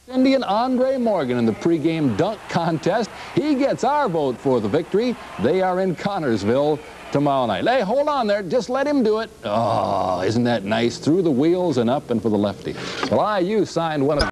Indian Andre Morgan in the pregame dunk contest. He gets our vote for the victory. They are in Connorsville tomorrow night. Hey, hold on there. Just let him do it. Oh, isn't that nice? Through the wheels and up and for the lefty. Well, IU signed one of